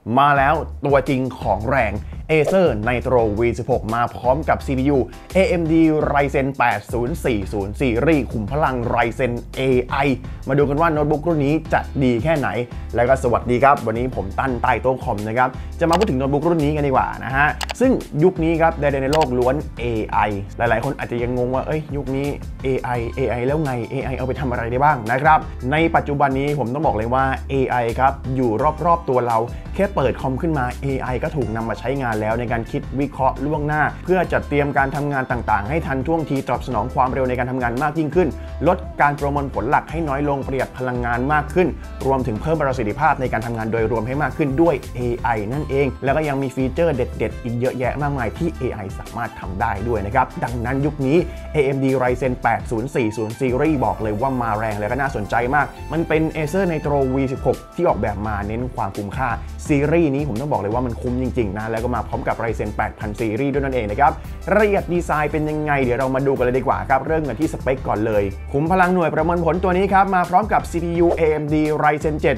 มาแล้วตัวจริงของแรง Acer Nitro V16 มาพร้อมกับ CPU AMD Ryzen 8040 Series ขุมพลัง Ryzen AI มาดูกันว่าโน้ตบุ๊กรุ่นนี้จะดีแค่ไหนแล้วก็สวัสดีครับวันนี้ผมตั้นใต้โต๊ะคอมนะครับจะมาพูดถึงโน้ตบุ๊กรุ่นนี้กันดีกว่านะฮะซึ่งยุคนี้ครับในโลกล้วน AI หลายๆคนอาจจะยังงงว่ายุคนี้ AI แล้วไง AI เอาไปทำอะไรได้บ้างนะครับในปัจจุบันนี้ผมต้องบอกเลยว่า AI ครับอยู่รอบๆตัวเราแค่เปิดคอมขึ้นมา AI ก็ถูกนำมาใช้งานแล้วในการคิดวิเคราะห์ล่วงหน้าเพื่อจัดเตรียมการทำงานต่างๆให้ทันท่วงทีตอบสนองความเร็วในการทำงานมากยิ่งขึ้นลดการประมวลผลหลักให้น้อยลงประหยัดพลังงานมากขึ้นรวมถึงเพิ่มประสิทธิภาพในการทำงานโดยรวมให้มากขึ้นด้วย AI นั่นเองแล้วก็ยังมีฟีเจอร์เด็ดๆอีกเยอะแยะมากมายที่ AI สามารถทำได้ด้วยนะครับดังนั้นยุคนี้ AMD Ryzen 8040 Series บอกเลยว่ามาแรงและก็น่าสนใจมากมันเป็น Acer Nitro V16 ที่ออกแบบมาเน้นความคุ้มค่าซีรีส์นี้ผมต้องบอกเลยว่ามันคุ้มจริงๆนะแล้วก็มาพร้อมกับ Ryzen 8000 Series ด้วยนั่นเองนะครับรายละเอียดดีไซน์เป็นยังไงเดี๋ยวเรามาดูกันเลยดีกว่าครับเริ่มกันที่สเปคก่อนเลยขุมพลังหน่วยประมวลผลตัวนี้ครับมาพร้อมกับ CPU AMD Ryzen 7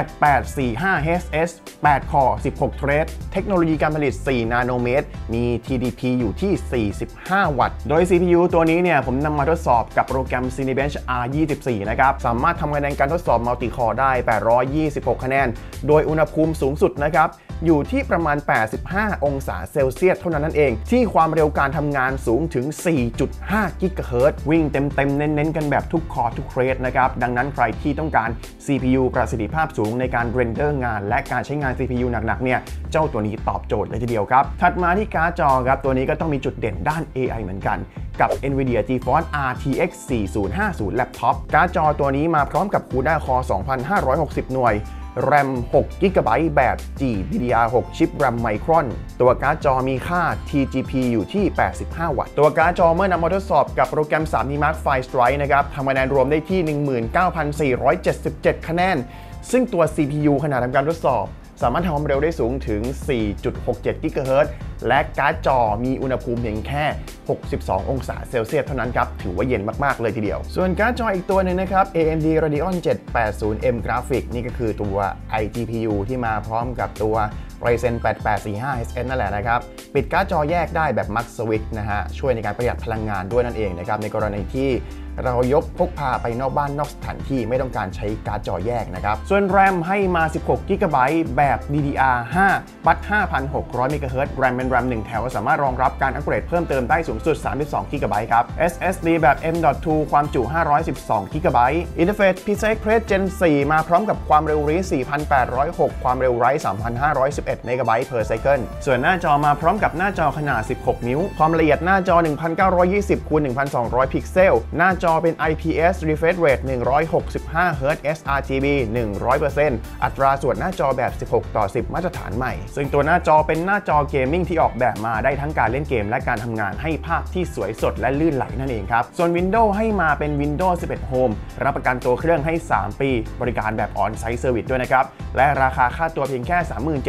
8845HS 8 คอร์ 16 เทรดเทคโนโลยีการผลิต 4 นาโนเมตรมี TDP อยู่ที่ 45 วัตต์โดย CPU ตัวนี้เนี่ยผมนำมาทดสอบกับโปรแกรม Cinebench R24 นะครับสามารถทำคะแนนการทดสอบมัลติคอร์ได้ 826 คะแนนโดยอุณหภูมิสูงสุดนะครับอยู่ที่ประมาณ 85 องศาเซลเซียสเท่านั้นนั่นเองที่ความเร็วการทำงานสูงถึง 4.5 กิกะเฮิรตซ์วิ่งเต็มเน้นๆกันแบบทุกคอร์ทุกเทรดนะครับดังนั้นใครที่ต้องการ CPU ประสิทธิภาพสูงในการเรนเดอร์งานและการใช้งาน CPU หนักๆเนี่ยเจ้าตัวนี้ตอบโจทย์เลยทีเดียวครับถัดมาที่การ์ดจอครับตัวนี้ก็ต้องมีจุดเด่นด้าน AI เหมือนกันกับ NVIDIA GeForce RTX 4050 Laptop การ์ดจอตัวนี้มาพร้อมกับ CUDA Core 2560 หน่วยRAM 6 GB แบบ GDDR6 ชิป RAM Micron ตัวการ์ดจอมีค่า TGP อยู่ที่ 85 วัตต์ตัวการ์ดจอเมื่อนำมาทดสอบกับโปรแกรม 3D Mark V Strike นะครับทำคะแนนรวมได้ที่ 19,477 คะแนนซึ่งตัว CPU ขณะทำการทดสอบสามารถทำความเร็วได้สูงถึง 4.67 กิกะเฮิรตซ์และการ์ดจอมีอุณหภูมิเพียงแค่ 62 องศาเซลเซียสเท่านั้นครับถือว่าเย็นมากๆเลยทีเดียวส่วนการ์ดจออีกตัวหนึ่งนะครับ AMD Radeon 780M Graphics นี่ก็คือตัว iGPU ที่มาพร้อมกับตัว Ryzen 8845HS นั่นแหละนะครับปิดการ์ดจอแยกได้แบบ Max Switch นะฮะช่วยในการประหยัดพลังงานด้วยนั่นเองนะครับในกรณีที่เรายกพกพาไปนอกบ้านนอกสถานที่ไม่ต้องการใช้การ์ดจอแยกนะครับส่วน RAM ให้มา 16 GB แบบ DDR5 บัต 5,600 MHz RAM เป็น RAM 1 แถวสามารถรองรับการอัปเกรดเพิ่มเติมได้สูงสุด 32 GB ครับ SSD แบบ M.2 ความจุ 512 GB อินเทอร์เฟซ PCI Express Gen 4 มาพร้อมกับความเร็ว read 4,806 ความเร็ว write 3,511 MB/s ส่วนหน้าจอมาพร้อมกับหน้าจอขนาด 16 นิ้วความละเอียดหน้าจอ 1920 x 1200 พิกเซลหน้าจอเป็น IPS refresh rate 165 Hz sRGB 100% อัตราส่วนหน้าจอแบบ 16:10 มาตรฐานใหม่ซึ่งตัวหน้าจอเป็นหน้าจอเกมมิ่งที่ออกแบบมาได้ทั้งการเล่นเกมและการทำงานให้ภาพที่สวยสดและลื่นไหลนั่นเองครับส่วน Windows ให้มาเป็น Windows 11 Home รับประกันตัวเครื่องให้ 3 ปีบริการแบบ On-Site Service ด้วยนะครับและราคาค่าตัวเพียงแค่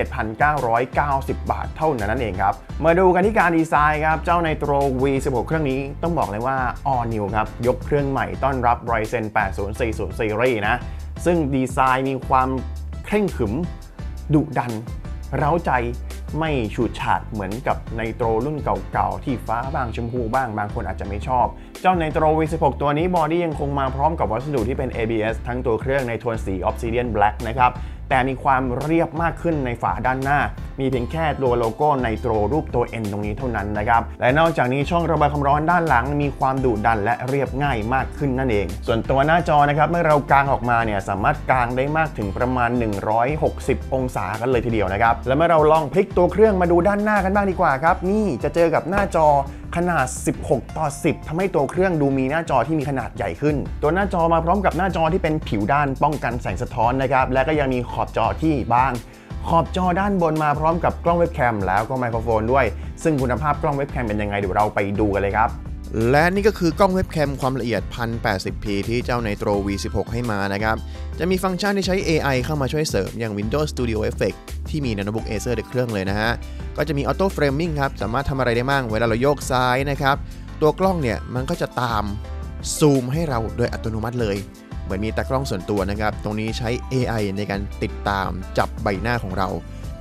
37,990 บาทเท่านั้นเองครับมาดูกันที่การดีไซน์ครับเจ้า Nitro V16 เครื่องนี้ต้องบอกเลยว่า All New ครับยกเครื่องใหม่ต้อนรับ Ryzen 8040 Series นะซึ่งดีไซน์มีความเคร่งขรึมดุดันเร้าใจไม่ฉูดฉาดเหมือนกับ Nitro รุ่นเก่าๆที่ฟ้าบ้างชมพูบ้างบางคนอาจจะไม่ชอบเจ้า Nitro V16 ตัวนี้บอดี้ยังคงมาพร้อมกับวัสดุที่เป็น ABS ทั้งตัวเครื่องในโทนสี Obsidian Black นะครับแต่มีความเรียบมากขึ้นในฝาด้านหน้ามีเพียงแค่ตัวโลโก้ Nitro รูปตัว N ตรงนี้เท่านั้นนะครับและนอกจากนี้ช่องระบายความร้อนด้านหลังมีความดุดันและเรียบง่ายมากขึ้นนั่นเองส่วนตัวหน้าจอนะครับเมื่อเรากางออกมาเนี่ยสามารถกางได้มากถึงประมาณ160 องศากันเลยทีเดียวนะครับและเมื่อเราลองพลิกตัวเครื่องมาดูด้านหน้ากันบ้างดีกว่าครับนี่จะเจอกับหน้าจอขนาด 16:10 ทำให้ตัวเครื่องดูมีหน้าจอที่มีขนาดใหญ่ขึ้นตัวหน้าจอมาพร้อมกับหน้าจอที่เป็นผิวด้านป้องกันแสงสะท้อนนะครับและก็ยังมีขอบจอที่บางขอบจอด้านบนมาพร้อมกับกล้องเว็บแคมแล้วก็ไมโครโฟนด้วยซึ่งคุณภาพกล้องเว็บแคมเป็นยังไงเดี๋ยวเราไปดูกันเลยครับและนี่ก็คือกล้องเว็บแคมความละเอียด 1080p ที่เจ้า Nitro V16 ให้มานะครับจะมีฟังก์ชันที่ใช้ AI เข้ามาช่วยเสริมอย่าง Windows Studio Effect ที่มีในโน้ตบุ๊ก Acer ในเครื่องเลยนะฮะก็จะมี Auto Framing ครับสามารถทำอะไรได้บ้างเวลาเราโยกซ้ายนะครับตัวกล้องเนี่ยมันก็จะตามซูมให้เราโดยอัตโนมัติเลยเหมือนมีตากล้องส่วนตัวนะครับตรงนี้ใช้ AI ในการติดตามจับใบหน้าของเรา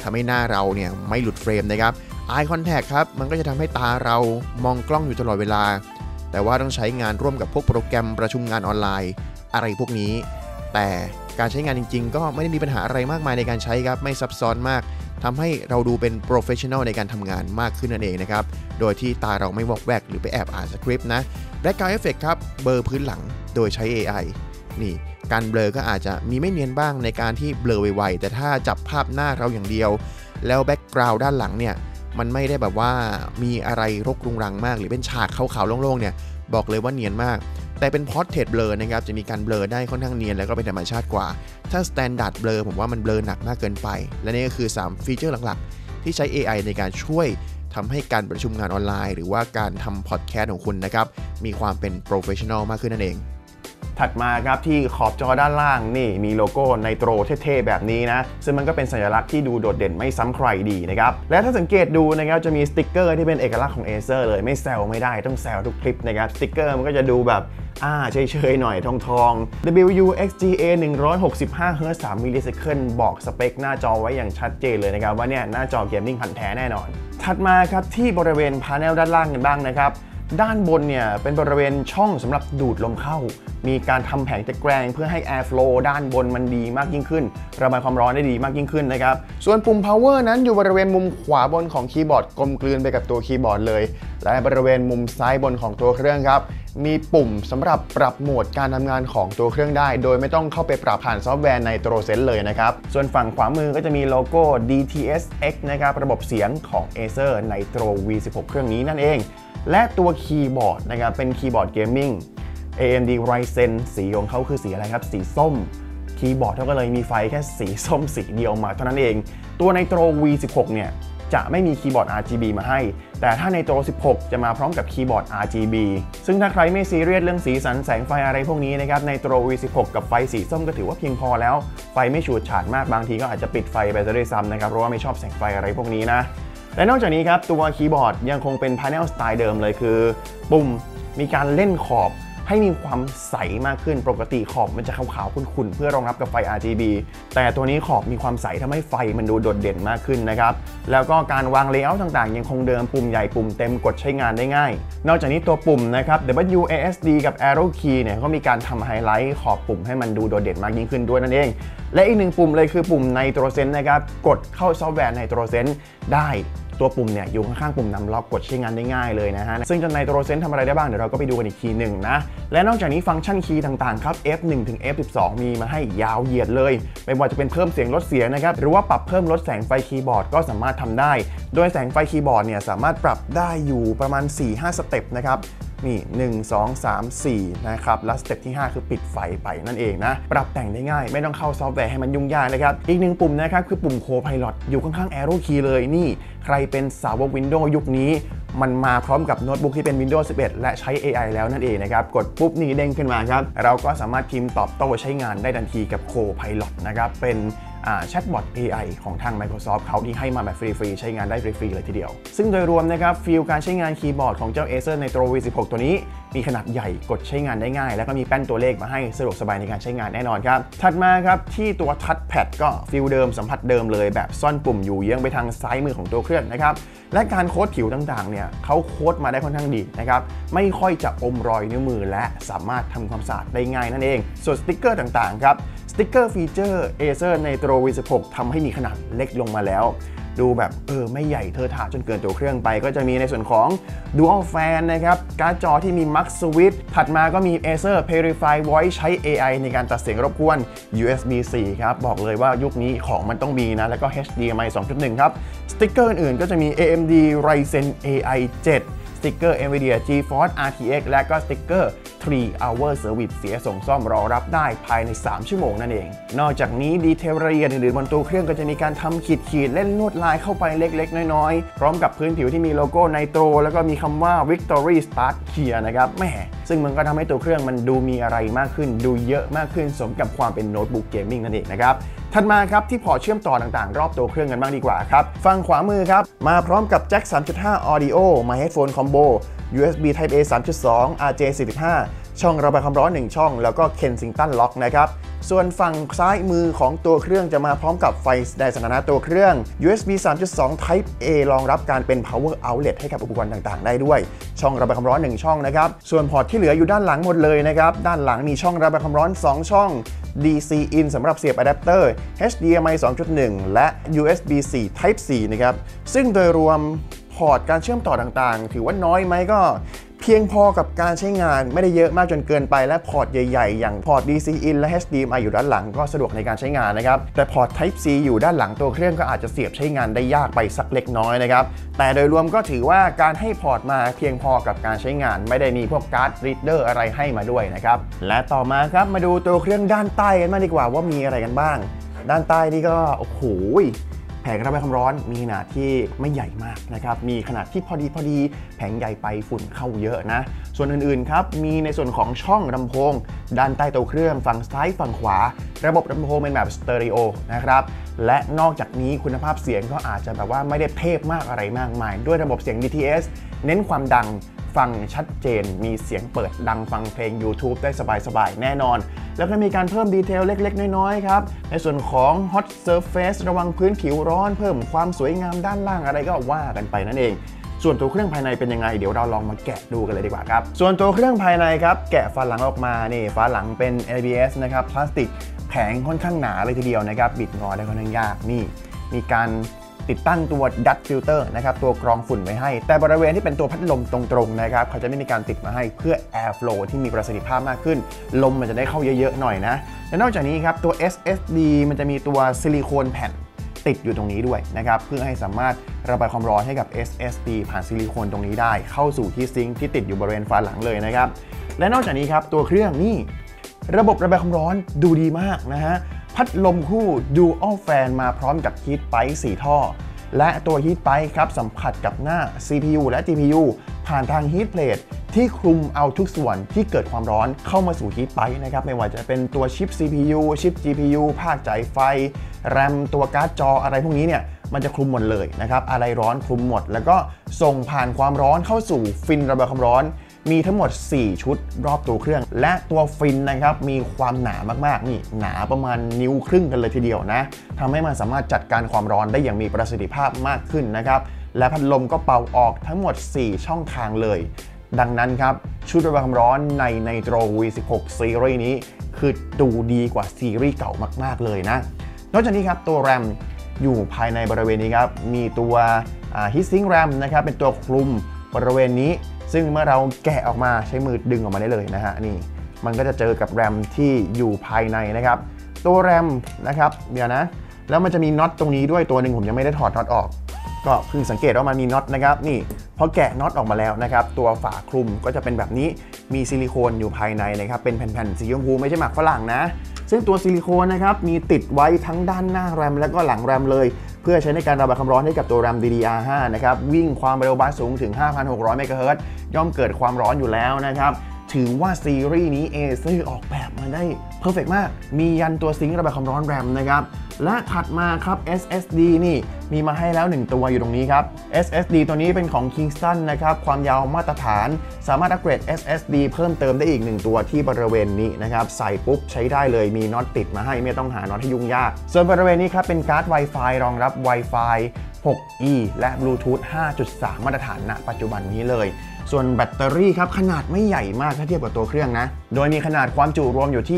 ทำให้หน้าเราเนี่ยไม่หลุดเฟรมนะครับ Eye Contact ครับมันก็จะทำให้ตาเรามองกล้องอยู่ตลอดเวลาแต่ว่าต้องใช้งานร่วมกับพวกโปรแกรมประชุมงานออนไลน์อะไรพวกนี้แต่การใช้งานจริงๆก็ไม่ได้มีปัญหาอะไรมากมายในการใช้ครับไม่ซับซ้อนมากทำให้เราดูเป็นโปรเฟชชั่นอลในการทำงานมากขึ้นนั่นเองนะครับโดยที่ตาเราไม่วอกแวกหรือไปแอบอ่านสคริปต์นะและการเอฟเฟกต์ครับเบลอพื้นหลังโดยใช้ AI นี่การเบลอก็อาจจะมีไม่เนียนบ้างในการที่เบลอไวๆแต่ถ้าจับภาพหน้าเราอย่างเดียวแล้วแบ็กกราวด์ด้านหลังเนี่ยมันไม่ได้แบบว่ามีอะไรรกรุงรังมากหรือเป็นฉากขาวๆโล่งๆเนี่ยบอกเลยว่าเนียนมากแต่เป็น Portrait Blur นะครับจะมีการเบลอได้ค่อนข้างเนียนแล้วก็เป็นธรรมชาติกว่าถ้า Standard Blur ผมว่ามันเบลอหนักมากเกินไปและนี่ก็คือ3ฟีเจอร์หลักๆที่ใช้ AI ในการช่วยทำให้การประชุมงานออนไลน์หรือว่าการทำพอดแคสต์ของคุณนะครับมีความเป็น Professional มากขึ้นนั่นเองถัดมาครับที่ขอบจอด้านล่างนี่มีโลโก้ไนโตรเท่ๆแบบนี้นะซึ่งมันก็เป็นสัญลักษณ์ที่ดูโดดเด่นไม่ซ้ำใครดีนะครับและถ้าสังเกตดูนะครับจะมีสติ๊กเกอร์ที่เป็นเอกลักษณ์ของ Acer เลยไม่แซวไม่ได้ต้องแซวทุกคลิปนะครับสติ๊กเกอร์มันก็จะดูแบบเฉยๆหน่อยทอง WXGA 165 Hz 3 ms บอกสเปคหน้าจอไว้อย่างชัดเจนเลยนะครับว่าเนี่ยหน้าจอเกมมิ่งพันธุ์แท้แน่นอนถัดมาครับที่บริเวณพาเนลด้านล่างกันบ้างนะครับด้านบนเนี่ยเป็นบริเวณช่องสำหรับดูดลมเข้ามีการทำแผงตะแกรงเพื่อให้ Air Flow ด้านบนมันดีมากยิ่งขึ้นระบายความร้อนได้ดีมากยิ่งขึ้นนะครับส่วนปุ่ม Power นั้นอยู่บริเวณมุมขวาบนของคีย์บอร์ดกลมกลืนไปกับตัวคีย์บอร์ดเลยและบริเวณมุมซ้ายบนของตัวเครื่องครับมีปุ่มสำหรับปรับโหมดการทำงานของตัวเครื่องได้โดยไม่ต้องเข้าไปปรับผ่านซอฟต์แวร์ NitroSense เลยนะครับส่วนฝั่งขวามือก็จะมีโลโก้ DTS:X นะครับระบบเสียงของ Acer Nitro V16 เครื่องนี้นั่นเองและตัวคีย์บอร์ดนะครับเป็นคีย์บอร์ดเกมมิ่ง AMD Ryzen สีของเขาคือสีอะไรครับสีส้มคีย์บอร์ดเขาก็เลยมีไฟแค่สีส้มสีเดียวมาเท่านั้นเองตัว Nitro V16 เนี่ยจะไม่มีคีย์บอร์ด RGB มาให้แต่ถ้า Nitro 16 จะมาพร้อมกับคีย์บอร์ด RGB ซึ่งถ้าใครไม่ซีเรียสเรื่องสีสันแสงไฟอะไรพวกนี้นะครับ Nitro V16 กับไฟสีส้มก็ถือว่าเพียงพอแล้วไฟไม่ฉูดฉาดมากบางทีก็อาจจะปิดไฟไปซะด้วยซ้ำนะครับเพราะว่าไม่ชอบแสงไฟอะไรพวกนี้นะและนอกจากนี้ครับตัวคีย์บอร์ดยังคงเป็นพาเนลสไตล์เดิมเลยคือปุ่มมีการเล่นขอบให้มีความใสมากขึ้นปกติขอบมันจะขาวๆขุ่นๆเพื่อรองรับกับไฟ RGB แต่ตัวนี้ขอบมีความใสทำให้ไฟมันดูโดดเด่นมากขึ้นนะครับแล้วก็การวางเลเยอร์ต่างๆยังคงเดิมปุ่มใหญ่ปุ่มเต็มกดใช้งานได้ง่ายนอกจากนี้ตัวปุ่มนะครับ WASD กับ Arrow Key เนี่ยก็มีการทำไฮไลท์ขอบปุ่มให้มันดูโดดเด่นมากยิ่งขึ้นด้วยนั่นเองและอีกหนึ่งปุ่มเลยคือปุ่ม NitroSense นะครับกดเข้าซอฟต์แวร์ NitroSense ได้ตัวปุ่มเนี่ยอยู่ข้างๆปุ่มนำล็อกกดใช้งานได้ง่ายเลยนะฮะซึ่งจะ NitroSense ทำอะไรได้บ้างเดี๋ยวเราก็ไปดูกันอีกทีหนึ่งนะและนอกจากนี้ฟังก์ชันคีย์ต่างๆครับ F1 ถึง F12 มีมาให้ยาวเหยียดเลยไม่ว่าจะเป็นเพิ่มเสียงลดเสียงนะครับหรือว่าปรับเพิ่มลดแสงไฟคีย์บอร์ดก็สามารถทำได้โดยแสงไฟคีย์บอร์ดเนี่ยสามารถปรับได้อยู่ประมาณ 4-5 สเต็ปนะครับนี่1 2 3 4นะครับและสเต็ปที่5คือปิดไฟไปนั่นเองนะปรับแต่งได้ง่ายไม่ต้องเข้าซอฟต์แวร์ให้มันยุ่งยากนะครับอีกหนึ่งปุ่มนะครับคือปุ่ม Co-Pilot อยู่ข้างๆ Arrow Key เลยนี่ใครเป็นสาวก Windows ยุคนี้มันมาพร้อมกับโน้ตบุ๊กที่เป็น Windows 11 และใช้ AI แล้วนั่นเองนะครับกดปุ๊บนี่เด้งขึ้นมาครับเราก็สามารถพิมพ์ตอบโต้ใช้งานได้ทันทีกับ Co-Pilot นะครับเป็นแชทบอท AI ของทาง Microsoft เขาที่ให้มาแบบฟรีๆใช้งานได้ฟรีๆเลยทีเดียวซึ่งโดยรวมนะครับฟีลการใช้งานคีย์บอร์ดของเจ้า Acer Nitro V16 ตัวนี้มีขนาดใหญ่กดใช้งานได้ง่ายแล้วก็มีแป้นตัวเลขมาให้สะดวกสบายในการใช้งานแน่นอนครับถัดมาครับที่ตัวทัชแพดก็ฟีลเดิมสัมผัสเดิมเลยแบบซ่อนปุ่มอยู่เยื้องไปทางซ้ายมือของตัวเครื่องนะครับและการโค้ดผิวต่างๆเนี่ยเขาโค้ดมาได้ค่อนข้างดีนะครับไม่ค่อยจะอมรอยนิ้วมือและสามารถทำความสะอาดได้ง่ายนั่นเองส่วนสติ๊กเกอร์ต่างๆครับสติ๊กเกอร์ฟีเจอร์ Acer Nitro V16 ทำให้มีขนาดเล็กลงมาแล้วดูแบบไม่ใหญ่เทอะทะจนเกินตัวเครื่องไปก็จะมีในส่วนของ Dual Fan นะครับการ์ดจอที่มี Max Switch ถัดมาก็มี Acer Purify Voice ใช้ AI ในการตัดเสียงรบกวน USB 4 ครับบอกเลยว่ายุคนี้ของมันต้องมีนะแล้วก็ HDMI 2.1 ครับสติ๊กเกอร์อื่นก็จะมี AMD Ryzen AI 7สติ๊กเกอร์ NVIDIA GeForce RTX และก็สติ๊กเกอร์ 3-hour service เสียส่งซ่อมรอรับได้ภายใน3ชั่วโมงนั่นเองนอกจากนี้ดีเทลรายละเอียดอื่นๆบนตัวเครื่องก็จะมีการทำขีดเล่นลวดลายเข้าไปเล็กๆน้อยๆพร้อมกับพื้นผิวที่มีโลโก้ Nitro แล้วก็มีคำว่า Victory Start Here นะครับแหมซึ่งมันก็ทำให้ตัวเครื่องมันดูมีอะไรมากขึ้นดูเยอะมากขึ้นสมกับความเป็นโน้ตบุ๊กเกมมิ่งนั่นเองนะครับถัดมาครับที่พอร์ตเชื่อมต่อต่างๆรอบตัวเครื่องกันบ้างดีกว่าครับฝั่งขวามือครับมาพร้อมกับแจ็ค 3.5 Audio My Headphone Combo USB Type A 3.2 RJ45 ช่องระบายความร้อน1ช่องแล้วก็ Kensington Lock นะครับส่วนฝั่งซ้ายมือของตัวเครื่องจะมาพร้อมกับไฟแสดงสถานะตัวเครื่อง USB 3.2 Type A รองรับการเป็น Power Outlet ให้กับอุปกรณ์ต่างๆได้ด้วยช่องระบายความร้อน1ช่องนะครับส่วนพอร์ตที่เหลืออยู่ด้านหลังหมดเลยนะครับด้านหลังมีช่องระบายความร้อน2ช่อง DC in สำหรับเสียบอะแดปเตอร์ HDMI 2.1 และ USB C Type C นะครับซึ่งโดยรวมพอร์ตการเชื่อมต่อต่างๆถือว่าน้อยไหมก็เพียงพอกับการใช้งานไม่ได้เยอะมากจนเกินไปและพอร์ตใหญ่ๆอย่างพอร์ต DC in และ HDMI อยู่ด้านหลังก็สะดวกในการใช้งานนะครับแต่พอร์ต Type C อยู่ด้านหลังตัวเครื่องก็อาจจะเสียบใช้งานได้ยากไปสักเล็กน้อยนะครับแต่โดยรวมก็ถือว่าการให้พอร์ตมาเพียงพอกับการใช้งานไม่ได้มีพวกการ์ดรีดเดอร์อะไรให้มาด้วยนะครับและต่อมาครับมาดูตัวเครื่องด้านใต้กันมากดีกว่าว่ามีอะไรกันบ้างด้านใต้นี่ก็โอ้โหแผงระบายความร้อนมีขนาดที่ไม่ใหญ่มากนะครับมีขนาดที่พอดีแผงใหญ่ไปฝุ่นเข้าเยอะนะส่วนอื่นๆครับมีในส่วนของช่องลำโพงด้านใต้ตัวเครื่องฝั่งซ้ายฝั่งขวาระบบลำโพงเป็นแบบสเตอริโอนะครับและนอกจากนี้คุณภาพเสียงก็อาจจะแบบว่าไม่ได้เทพมากอะไรมากมายด้วยระบบเสียง DTS เน้นความดังฟังชัดเจนมีเสียงเปิดดังฟังเพลง YouTube ได้สบายๆแน่นอนแล้วก็มีการเพิ่มดีเทลเล็กๆน้อยๆครับในส่วนของ Hot Surface ระวังพื้นผิวร้อนเพิ่มความสวยงามด้านล่างอะไรก็ว่ากันไปนั่นเองส่วนตัวเครื่องภายในเป็นยังไงเดี๋ยวเราลองมาแกะดูกันเลยดีกว่าครับส่วนตัวเครื่องภายในครับแกะฝาหลังออกมานี่ฝาหลังเป็น ABS นะครับพลาสติกแผงค่อนข้างหนาเลยทีเดียวนะครับบิดงอได้ค่อนข้างยากนี่มีการติดตั้งตัวดัตฟิลเตอร์นะครับตัวกรองฝุ่นไว้ให้แต่บริเวณที่เป็นตัวพัดลมตรงๆนะครับเขาจะไม่มีการติดมาให้เพื่อ Air Flow ที่มีประสิทธิภาพมากขึ้นลมมันจะได้เข้าเยอะๆหน่อยนะและนอกจากนี้ครับตัว SSD มันจะมีตัวซิลิโคนแผ่นติดอยู่ตรงนี้ด้วยนะครับเพื่อให้สามารถระบายความร้อนให้กับ SSD ผ่านซิลิโคนตรงนี้ได้เข้าสู่ที่ซิงค์ที่ติดอยู่บริเวณฝาหลังเลยนะครับและนอกจากนี้ครับตัวเครื่องนี่ระบบระบายความร้อนดูดีมากนะฮะพัดลมคู่ Dual Fan มาพร้อมกับ Heat Pipe 4 ท่อและตัว Heat Pipe ครับสัมผัสกับหน้า CPU และ GPU ผ่านทาง Heat Plate ที่คลุมเอาทุกส่วนที่เกิดความร้อนเข้ามาสู่ Heat Pipe นะครับไม่ว่าจะเป็นตัวชิป CPU ชิป GPU ภาคจ่ายไฟ RAM ตัวการ์ดจออะไรพวกนี้เนี่ยมันจะคลุมหมดเลยนะครับอะไรร้อนคลุมหมดแล้วก็ส่งผ่านความร้อนเข้าสู่ฟินระบายความร้อนมีทั้งหมด4ชุดรอบตัวเครื่องและตัวฟินนะครับมีความหนามากๆนี่หนาประมาณนิ้วครึ่งกันเลยทีเดียวนะทำให้มันสามารถจัดการความร้อนได้อย่างมีประสิทธิภาพมากขึ้นนะครับและพัดลมก็เป่าออกทั้งหมด4ช่องทางเลยดังนั้นครับชุดระบายความร้อนใน Nitro V16 ซีรีส์นี้คือดูดีกว่าซีรีส์เก่ามากๆเลยนะนอกจากนี้ครับตัว RAM อยู่ภายในบริเวณนี้ครับมีตัว Heatsink RAM นะครับเป็นตัวคลุมบริเวณนี้ซึ่งเมื่อเราแกะออกมาใช้มือดึงออกมาได้เลยนะฮะนี่มันก็จะเจอกับแรมที่อยู่ภายในนะครับตัวแรมนะครับเดี๋ยวนะแล้วมันจะมีน็อตตรงนี้ด้วยตัวหนึ่งผมยังไม่ได้ถอดน็อตออกก็เพิ่งสังเกตว่ามันมีน็อตนะครับนี่พอแกะน็อตออกมาแล้วนะครับตัวฝาคลุมก็จะเป็นแบบนี้มีซิลิโคนอยู่ภายในนะครับเป็นแผ่นๆสีชมพูไม่ใช่หมากฝรั่งนะซึ่งตัวซิลิโคนนะครับมีติดไว้ทั้งด้านหน้าแรมและก็หลังแรมเลยเพื่อใช้ในการระบายความร้อนให้กับตัว RAM DDR5 นะครับวิ่งความเร็วบัสสูงถึง 5,600 เมกะเฮิรตซ์ย่อมเกิดความร้อนอยู่แล้วนะครับถือว่าซีรีส์นี้ Acer ออกแบบมาได้เพอร์เฟกต์มากมียันตัวซิงค์ระบายความร้อน RAM นะครับและถัดมาครับ SSD นี่มีมาให้แล้ว1ตัวอยู่ตรงนี้ครับ SSD ตัวนี้เป็นของ Kingston นะครับความยาวมาตรฐานสามารถอัปเกรด SSD เพิ่มเติมได้อีก1ตัวที่บริเวณนี้นะครับใส่ปุ๊บใช้ได้เลยมีน็อตติดมาให้ไม่ต้องหาน็อตให้ยุ่งยากส่วนบริเวณนี้ครับเป็นการ์ด Wi-Fi รองรับ Wi-Fi 6E และ Bluetooth 5.3 มาตรฐานณปัจจุบันนี้เลยส่วนแบตเตอรี่ครับขนาดไม่ใหญ่มากถ้าเทียบกับตัวเครื่องนะโดยมีขนาดความจุรวมอยู่ที่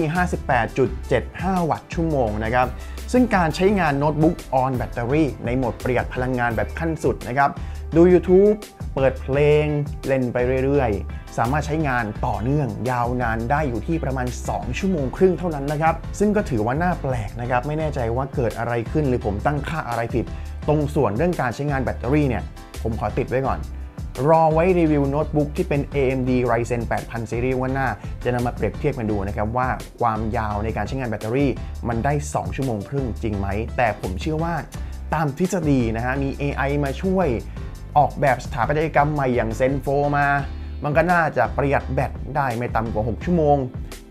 58.75 วัตต์ชั่วโมงนะครับซึ่งการใช้งานโน้ตบุ๊กออนแบตเตอรี่ในโหมดประหยัดพลังงานแบบขั้นสุดนะครับดู YouTube เปิดเพลงเล่นไปเรื่อยๆสามารถใช้งานต่อเนื่องยาวนานได้อยู่ที่ประมาณ2ชั่วโมงครึ่งเท่านั้นนะครับซึ่งก็ถือว่าน่าแปลกนะครับไม่แน่ใจว่าเกิดอะไรขึ้นหรือผมตั้งค่าอะไรผิดตรงส่วนเรื่องการใช้งานแบตเตอรี่เนี่ยผมขอติดไว้ก่อนรอไว้รีวิวโน้ตบุ๊กที่เป็น AMD Ryzen 8000 ซีรีส์วันหน้าจะนำมาเปรียบเทียบกันดูนะครับว่าความยาวในการใช้งานแบตเตอรี่มันได้2ชั่วโมงครึ่งจริงไหมแต่ผมเชื่อว่าตามทฤษฎีนะฮะมี AI มาช่วยออกแบบสถาปัตยกรรมใหม่อย่าง Zen 4 มามันก็น่าจะประหยัดแบตได้ไม่ต่ำกว่า6ชั่วโมง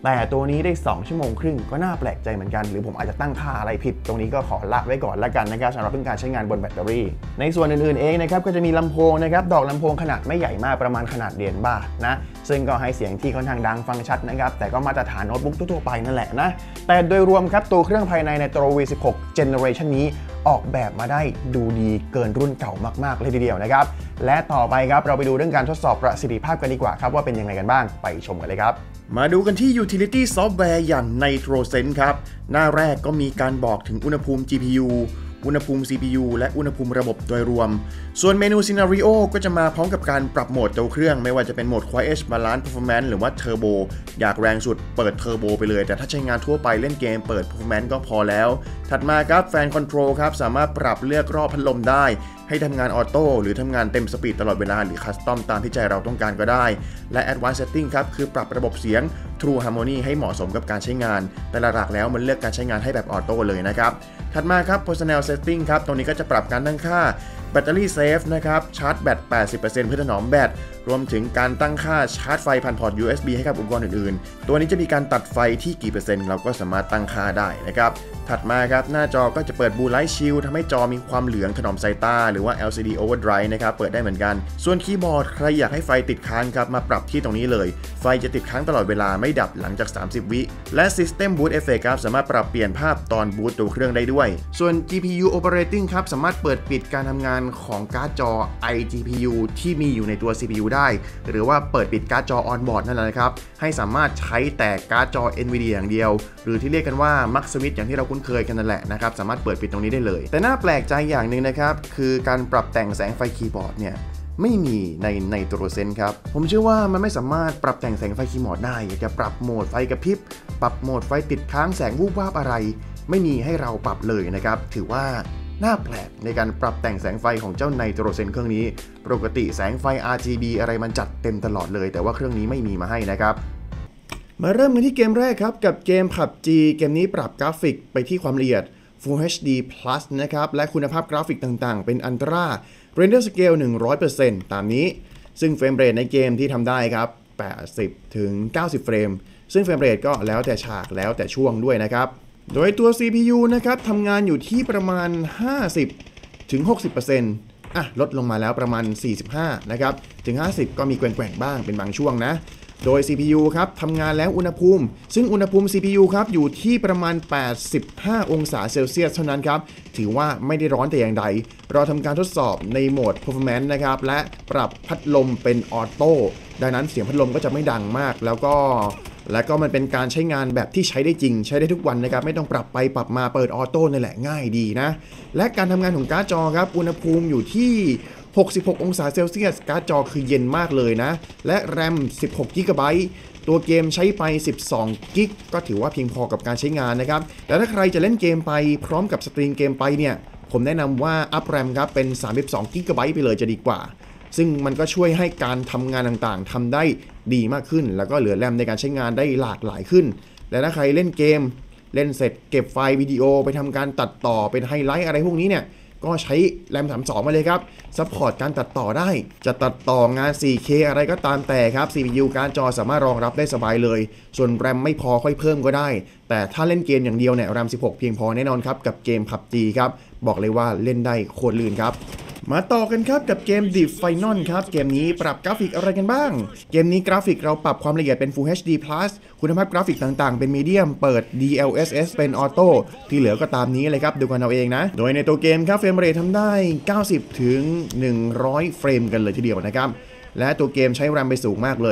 แต่ตัวนี้ได้2ชั่วโมงครึ่งก็น่าแปลกใจเหมือนกันหรือผมอาจจะตั้งค่าอะไรผิดตรงนี้ก็ขอละไว้ก่อนละกันนะครับสำหรับเรื่องการใช้งานบนแบตเตอรี่ในส่วนอื่นๆเองนะครับก็จะมีลำโพงนะครับดอกลำโพงขนาดไม่ใหญ่มากประมาณขนาดเหรียญบาทนะซึ่งก็ให้เสียงที่ค่อนข้างดังฟังชัดนะครับแต่ก็มาตรฐานโน้ตบุ๊กทั่วๆไปนั่นแหละนะแต่โดยรวมครับตัวเครื่องภายในในตัว V16 Generation นี้ออกแบบมาได้ดูดีเกินรุ่นเก่ามากๆเลยทีเดียวนะครับและต่อไปครับเราไปดูเรื่องการทดสอบประสิทธิภาพกันดีกว่าครับว่าเป็นยังไงกันบ้างไปชมกันเลยครับมาดูกันที่ Utility Software อย่าง NitroSense ครับหน้าแรกก็มีการบอกถึงอุณหภูมิ GPU อุณหภูมิ CPU และอุณหภูมิระบบโดยรวมส่วนเมนู Scenario ก็จะมาพร้อมกับการปรับโหมดตัวเครื่องไม่ว่าจะเป็นโหมด Quiet Balance Performance หรือว่า Turbo อยากแรงสุดเปิด Turbo ไปเลยแต่ถ้าใช้งานทั่วไปเล่นเกมเปิด Performance ก็พอแล้วถัดมาครับ Fan Control ครับสามารถปรับเลือกรอบพัดลมได้ให้ทำงานออโต้หรือทำงานเต็มสปีดตลอดเวลาหรือคัสตอมตามที่ใจเราต้องการก็ได้และ Advanced Setting ครับคือปรับระบบเสียง True Harmony ให้เหมาะสมกับการใช้งานแต่หลักๆแล้วมันเลือกการใช้งานให้แบบออโต้เลยนะครับถัดมาครับ Personal Setting ครับตรงนี้ก็จะปรับการตั้งค่าแบตเตอรี่เซฟนะครับชาร์จแบต 80% เพื่อถนอมแบตรวมถึงการตั้งค่าชาร์จไฟผ่านพอร์ต USB ให้กับอุปกรณ์อื่นๆตัวนี้จะมีการตัดไฟที่กี่เปอร์เซ็นต์เราก็สามารถตั้งค่าได้นะครับถัดมาครับหน้าจอก็จะเปิด Blue Light Shield ทำให้จอมีความเหลืองถนอมสายตาหรือว่า LCD Overdrive นะครับเปิดได้เหมือนกันส่วนคีย์บอร์ดใครอยากให้ไฟติดค้างครับมาปรับที่ตรงนี้เลยไฟจะติดค้างตลอดเวลาไม่ดับหลังจาก30วิและ System Boot Effect ครับสามารถปรับเปลี่ยนภาพตอนบูตตัวเครื่องได้ด้วยส่วน GPU Operating ครับสามารถเปิดปิดการทำงานของการ์ดจอ iGPU ที่มีอยู่ในตัว CPU ได้หรือว่าเปิดปิดการ์ดจอ On-board นั่นแหละครับให้สามารถใช้แต่การ์ดจอ NVIDIA อย่างเดียวหรือที่เรียกกันว่า Mux Switch อย่างที่เราคุ้นเคยกันนั่นแหละนะครับสามารถเปิดปิดตรงนี้ได้เลยแต่น่าแปลกใจอย่างหนึ่งนะครับคือการปรับแต่งแสงไฟคีย์บอร์ดเนี่ยไม่มีในตัวเซนครับผมเชื่อว่ามันไม่สามารถปรับแต่งแสงไฟคีย์บอร์ดได้อยากจะปรับโหมดไฟกระพริบปรับโหมดไฟติดค้างแสงวูบวาบอะไรไม่มีให้เราปรับเลยนะครับถือว่าน่าแปลกในการปรับแต่งแสงไฟของเจ้าไนโตรเซนเครื่องนี้ปกติแสงไฟ RGB อะไรมันจัดเต็มตลอดเลยแต่ว่าเครื่องนี้ไม่มีมาให้นะครับมาเริ่มกันที่เกมแรกครับกับเกม PUBG เกมนี้ปรับกราฟิกไปที่ความละเอียด Full HD Plus นะครับและคุณภาพกราฟิกต่างๆเป็น Ultra Render Scale 100% ตามนี้ซึ่งเฟรมเรทในเกมที่ทำได้ครับ80 ถึง 90 เฟรมซึ่งเฟรมเรทก็แล้วแต่ฉากแล้วแต่ช่วงด้วยนะครับโดยตัว CPU นะครับทำงานอยู่ที่ประมาณ 50 ถึง 60% ลดลงมาแล้วประมาณ 45 นะครับถึง 50 ก็มีแกว่งๆบ้างเป็นบางช่วงนะโดย CPU ครับทำงานแล้วอุณหภูมิซึ่งอุณหภูมิ CPU ครับอยู่ที่ประมาณ 85 องศาเซลเซียสเท่านั้นครับถือว่าไม่ได้ร้อนแต่อย่างใดเราทำการทดสอบในโหมด Performance นะครับและปรับพัดลมเป็นออโต้ดังนั้นเสียงพัดลมก็จะไม่ดังมากแล้วก็มันเป็นการใช้งานแบบที่ใช้ได้จริงใช้ได้ทุกวันนะครับไม่ต้องปรับไปปรับมาเปิดออโต้นี่แหละง่ายดีนะและการทำงานของการ์ดจอครับอุณหภูมิอยู่ที่66 องศาเซลเซียสการ์ดจอคือเย็นมากเลยนะและแรม16 GB ตัวเกมใช้ไป12 กิกก็ถือว่าเพียงพอกับการใช้งานนะครับแต่ถ้าใครจะเล่นเกมไปพร้อมกับสตรีมเกมไปเนี่ยผมแนะนำว่าอัพแรมครับเป็น32 GB ไปเลยจะดีกว่าซึ่งมันก็ช่วยให้การทำงานต่างๆทำได้ดีมากขึ้นแล้วก็เหลือแรมในการใช้งานได้หลากหลายขึ้นและถ้าใครเล่นเกมเล่นเสร็จเก็บไฟล์วิดีโอไปทำการตัดต่อเป็นไฮไลท์อะไรพวกนี้เนี่ยก็ใช้แรม32มาเลยครับซัพพอร์ตการตัดต่อได้จะตัดต่องาน 4K อะไรก็ตามแต่ครับ CPU การ์ดจอสามารถรองรับได้สบายเลยส่วนแรมไม่พอค่อยเพิ่มก็ได้แต่ถ้าเล่นเกมอย่างเดียวเนี่ยแรม16เพียงพอแน่นอนครับกับเกม PUBG ครับบอกเลยว่าเล่นได้โคตรลื่นครับมาต่อกันครับกับเกม The Final ครับเกมนี้ปรับกราฟิกอะไรกันบ้างเกมนี้กราฟิกเราปรับความละเอียดเป็น Full HD Plus คุณภาพกราฟิกต่างๆเป็น Medium เปิด DLSS เป็น Auto ที่เหลือก็ตามนี้เลยครับดูกันเอาเองนะโดยในตัวเกมครับเฟรมเรททำได้ 90 ถึง 100 เฟรมกันเลยทีเดียวนะครับและตัวเกมใช้แรมไปสูงมากเลย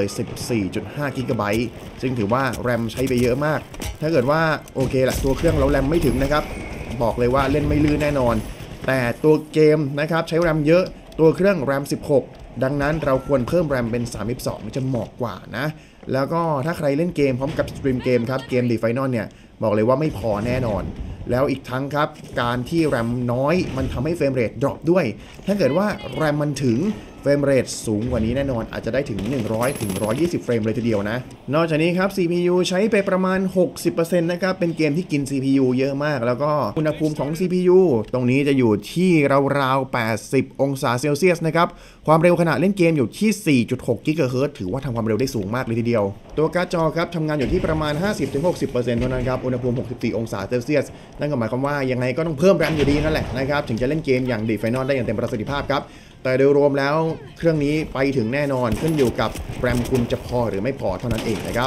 14.5 กิกะไบต์ซึ่งถือว่าแรมใช้ไปเยอะมากถ้าเกิดว่าโอเคแหละตัวเครื่องเราแรมไม่ถึงนะครับบอกเลยว่าเล่นไม่ลื่นแน่นอนแต่ตัวเกมนะครับใช้แรมเยอะตัวเครื่องแรม16ดังนั้นเราควรเพิ่มแรมเป็น32จะเหมาะกว่านะแล้วก็ถ้าใครเล่นเกมพร้อมกับสตรีมเกมครับเกม The Final เนี่ยบอกเลยว่าไม่พอแน่นอนแล้วอีกทั้งครับการที่แรมน้อยมันทำให้เฟรมเรทดรอปด้วยถ้าเกิดว่าแรมมันถึงเฟรมเรทสูงกว่านี้แน่นอนอาจจะได้ถึง100ถึง120เฟรมเลยทีเดียวนะนอกจากนี้ครับ CPU ใช้ไปประมาณ 60% นะครับเป็นเกมที่กิน CPU เยอะมากแล้วก็อุณหภูมิของ CPU ตรงนี้จะอยู่ที่ราวๆ80องศาเซลเซียสนะครับความเร็วขณะเล่นเกมอยู่ที่ 4.6 กิกะเฮิรตซ์ถือว่าทำความเร็วได้สูงมากเลยทีเดียวตัวการ์ดจอครับทำงานอยู่ที่ประมาณ 50-60% เท่านั้นครับอุณหภูมิ64องศาเซลเซียสนั่นก็หมายความว่ายังไงก็ต้องเพิ่มแรมอยู่ดีนั่นแหละนะครับถึงจะเล่นเกมอย่างดีไฟนอลได้อย่างเต็มประสิทธิภาพครับแต่โดยรวมแล้วเครื่องนี้ไปถึงแน่นอนขึ้นอยู่กับแรมคุณจะพอหรือไม่พอเท่านั้นเองนะครับ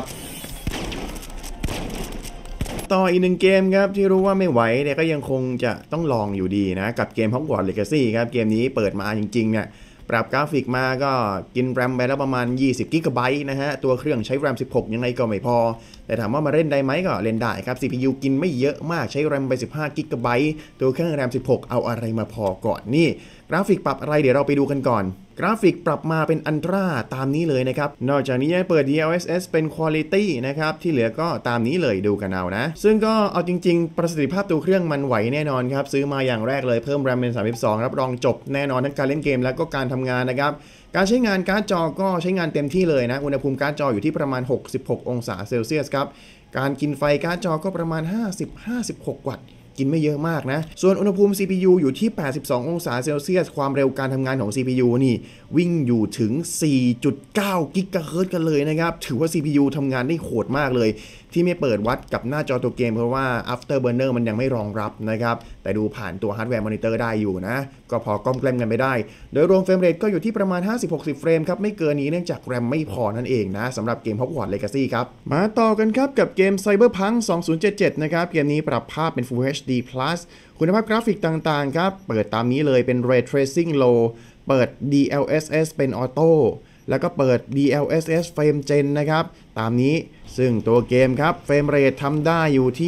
ต่ออีกหนึ่งเกมครับที่รู้ว่าไม่ไหวแต่ก็ยังคงจะต้องลองอยู่ดีนะกับเกม Hogwarts Legacy ครับเกมนี้เปิดมาจริงๆเนี่ยปรับกราฟิกมาก็กินแรมไปแล้วประมาณ20กิกะไบต์นะฮะตัวเครื่องใช้แรม16ยังไงก็ไม่พอแต่ถามว่ามาเล่นได้ไหมก็เล่นได้ครับ CPU กินไม่เยอะมากใช้แรมไป15กิกะไบต์ตัวเครื่องแรม16เอาอะไรมาพอก่อนนี่กราฟิกปรับอะไรเดี๋ยวเราไปดูกันก่อนกราฟิกปรับมาเป็นอันตราตามนี้เลยนะครับนอกจากนี้ยังเปิด DLSS เป็น Quality นะครับที่เหลือก็ตามนี้เลยดูกันเอานะซึ่งก็เอาจริงๆประสิทธิภาพตัวเครื่องมันไหวแน่นอนครับซื้อมาอย่างแรกเลยเพิ่ม RAM เป็น32รับรองจบแน่นอนทั้งการเล่นเกมและก็การทำงานนะครับการใช้งานการ์ดจอก็ใช้งานเต็มที่เลยนะอุณหภูมิการ์ดจออยู่ที่ประมาณ66องศาเซลเซียสครับการกินไฟการ์ดจอก็ประมาณ50-56 วัตต์กินไม่เยอะมากนะส่วนอุณหภูมิ CPU อยู่ที่82องศาเซลเซียสความเร็วการทำงานของ CPU นี่วิ่งอยู่ถึง 4.9 กิกะเฮิรตซ์กันเลยนะครับถือว่า CPU ทำงานได้โหดมากเลยที่ไม่เปิดวัดกับหน้าจอตัวเกมเพราะว่า Afterburner มันยังไม่รองรับนะครับแต่ดูผ่านตัวฮาร์ดแวร์มอนิเตอร์ได้อยู่นะก็พอก้มแกล้มกันไปได้โดยรวมเฟรมเรทก็อยู่ที่ประมาณ 50-60 เฟรมครับไม่เกินนี้เนื่องจากแรมไม่พอนั่นเองนะสำหรับเกม Hogwarts Legacy ครับมาต่อกันครับกับเกม Cyberpunk 2077 นะครับเกมนี้ปรับภาพเป็น Full HD Plus คุณภาพกราฟิกต่างๆครับเปิดตามนี้เลยเป็น Ray Tracing Low เปิด DLSS เป็น Auto แล้วก็เปิด DLSS Frame Gen นะครับตามนี้ซึ่งตัวเกมครับเฟรมเรททำได้อยู่ที่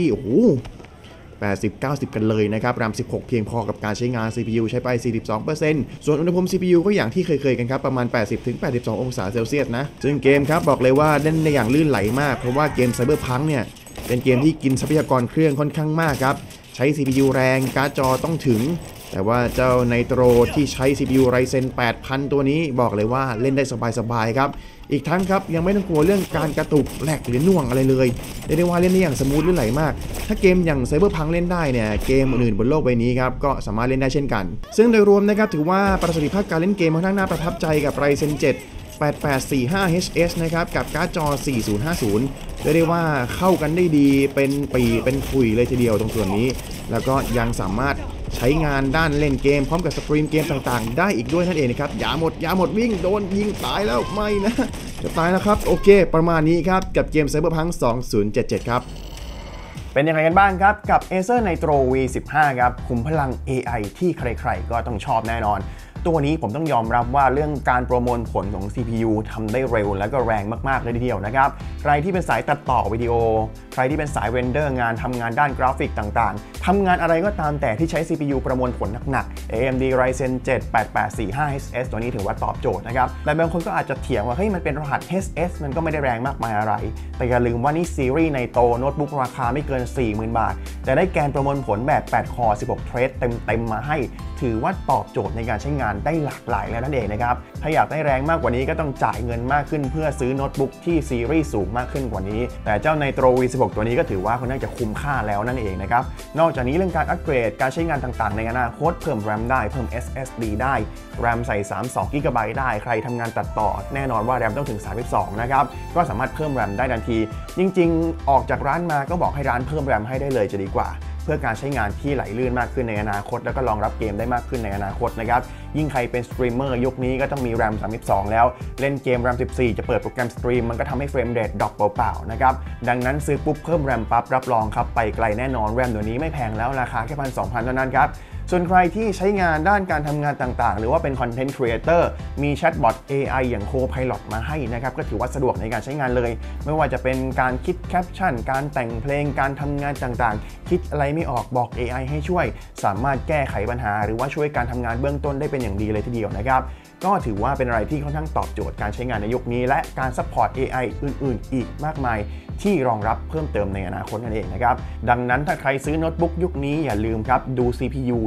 80-90 กันเลยนะครับ RAM 16 เพียงพอกับการใช้งาน CPU ใช้ไป 42% ส่วนอุณหภูมิ CPU ก็อย่างที่เคยๆกันครับประมาณ 80-82 องศาเซลเซียสนะซึ่งเกมครับบอกเลยว่าเล่นได้อย่างลื่นไหลมากเพราะว่าเกม Cyberpunk เนี่ยเป็นเกมที่กินทรัพยากรเครื่องค่อนข้างมากครับใช้ CPU แรงการ์ดจอต้องถึงแต่ว่าเจ้า Nitro ที่ใช้ CPU Ryzen 8000 ตัวนี้บอกเลยว่าเล่นได้สบายๆครับอีกทั้งครับยังไม่ต้องกลัวเรื่องการกระตุกแหลกหรือหน่วงอะไรเลยเรียกได้ว่าเล่นได้อย่างสมูทลื่นไหลมากถ้าเกมอย่าง Cyberpunk เล่นได้เนี่ยเกมอื่นบนโลกใบนี้ครับก็สามารถเล่นได้เช่นกันซึ่งโดยรวมนะครับถือว่าประสิทธิภาพการเล่นเกมค่อนข้างน่าประทับใจกับ Ryzen 7 8845HS นะครับกับการ์ดจอ 4050 เรียกได้ว่าเข้ากันได้ดีเป็นปีเป็นคุยเลยทีเดียวตรงส่วนนี้แล้วก็ยังสามารถใช้งานด้านเล่นเกมพร้อมกับสตรีมเกมต่างๆได้อีกด้วยนั่นเองนะครับอย่าหมดวิ่งโดนยิงตายแล้วไม่นะจะตายแล้วครับโอเคประมาณนี้ครับกับเกม Cyberpunk 2077 ครับเป็นยังไงกันบ้างครับกับ Acer Nitro V15 ครับขุมพลัง AI ที่ใครๆก็ต้องชอบแน่นอนตัวนี้ผมต้องยอมรับว่าเรื่องการประมวลผลของ CPU ทำได้เร็วและก็แรงมากๆเลยทีเดียวนะครับใครที่เป็นสายตัดต่อวิดีโอใครที่เป็นสายเรนเดอร์งานทำงานด้านกราฟิกต่างๆทำงานอะไรก็ตามแต่ที่ใช้ CPU ประมวลผลหนักๆ AMD Ryzen 7 8845HS ตัวนี้ถือว่าตอบโจทย์นะครับแต่บางคนก็อาจจะเถียงว่าเฮ้ยมันเป็นรหัส HS มันก็ไม่ได้แรงมากมายอะไรแต่อย่าลืมว่านี่ซีรีส์ในโตโน้ตบุ๊กราคาไม่เกิน 40,000 บาทแต่ได้แกนประมวลผลแบบ8 คอ 16 เทรดเต็มๆมาให้ถือว่าตอบโจทย์ในการใช้งานได้หลากหลายแล้วนั่นเองนะครับถ้าอยากได้แรงมากกว่านี้ก็ต้องจ่ายเงินมากขึ้นเพื่อซื้อโน้ตบุ๊กที่ซีรีส์สูงมากขึ้นกว่านี้แต่เจ้า Nitro V16 ตัวนี้ก็ถือว่าค่อนข้างจะคุ้มค่าแล้วนั่นเองนะครับนอกจากนี้เรื่องการอัปเกรดการใช้งานต่างๆในอนาคตเพิ่ม RAM ได้เพิ่ม SSD ได้ RAM ใส่32 GB ได้ใครทำงานตัดต่อแน่นอนว่า RAM ต้องถึง32นะครับก็สามารถเพิ่ม RAM ได้ทันทีจริงๆออกจากร้านมาก็บอกให้ร้านเพิ่ม RAM ให้ได้เลยจะดีกว่าเพื่อการใช้งานที่ไหลลื่นมากขึ้นในอนาคตแล้วก็รองรับเกมได้มากขึ้นในอนาคตนะครับยิ่งใครเป็นสตรีมเมอร์ยุคนี้ก็ต้องมี RAM 32 แล้วเล่นเกม RAM 14 จะเปิดโปรแกรมสตรีมมันก็ทำให้เฟรมเรทดรอปเปล่าๆนะครับดังนั้นซื้อปุ๊บเพิ่ม RAM ปั๊บรับรองครับไปไกลแน่นอน RAM ตัวนี้ไม่แพงแล้วราคาแค่ 1,200 เท่านั้นครับส่วนใครที่ใช้งานด้านการทำงานต่างๆหรือว่าเป็นคอนเทนต์ครีเอเตอร์มีแชทบอท AI อย่าง Copilot มาให้นะครับก็ถือว่าสะดวกในการใช้งานเลยไม่ว่าจะเป็นการคิดแคปชั่นการแต่งเพลงการทำงานต่างๆคิดอะไรไม่ออกบอก AI ให้ช่วยสามารถแก้ไขปัญหาหรือว่าช่วยการทำงานเบื้องต้นได้เป็นอย่างดีเลยทีเดียวนะครับก็ถือว่าเป็นอะไรที่ค่อนข้างตอบโจทย์การใช้งานในยุคนี้และการซัพพอร์ต AI อื่นๆอีกมากมายที่รองรับเพิ่มเติมในอนาคตนั่นเองนะครับดังนั้นถ้าใครซื้อโน้ตบุ๊กยุคนี้อย่าลืมครับดู CPU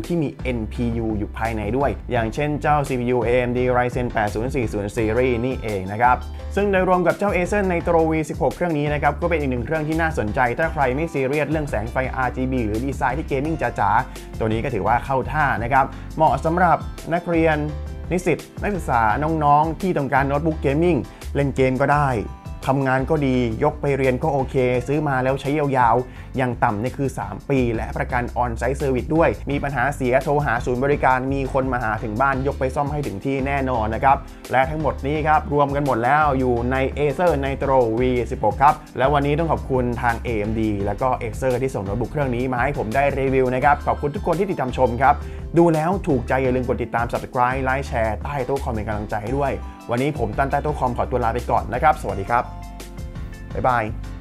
ที่มี NPU อยู่ภายในด้วยอย่างเช่นเจ้า CPU AMD Ryzen 8040 Series นี่เองนะครับซึ่งโดยรวมกับเจ้า Acer Nitro V16 เครื่องนี้นะครับก็เป็นอีกหนึ่งเครื่องที่น่าสนใจถ้าใครไม่ซีเรียสเรื่องแสงไฟ RGB หรือดีไซน์ที่เกมมิ่งจ๋าๆตัวนี้ก็ถือว่าเข้าท่านะครับเหมาะสำหรับนักเรียนนิสิตนักศึกษาน้องๆที่ต้องการโน้ตบุ๊กเกมมิ่งเล่นเกมก็ได้ทำงานก็ดียกไปเรียนก็โอเคซื้อมาแล้วใช้ยาวๆอย่างต่ำนี่คือ3 ปีและประกันออนไซต์เซอร์วิสด้วยมีปัญหาเสียโทรหาศูนย์บริการมีคนมาหาถึงบ้านยกไปซ่อมให้ถึงที่แน่นอนนะครับและทั้งหมดนี้ครับรวมกันหมดแล้วอยู่ใน Acer Nitro V16 ครับแล้ววันนี้ต้องขอบคุณทาง AMD แล้วก็ Acer ที่ส่งโน้ตบุ๊กเครื่องนี้มาให้ผมได้รีวิวนะครับขอบคุณทุกคนที่ติดตามชมครับดูแล้วถูกใจอย่าลืมกดติดตาม Subscribe ไลค์แชร์ใต้โต๊ะคอมเป็นกำลังใจให้ด้วยวันนี้ผมตั้นใต้โต๊ะคอมขอตัวลาไปก่อนนะครับสวัสดีครับบ๊ายบาย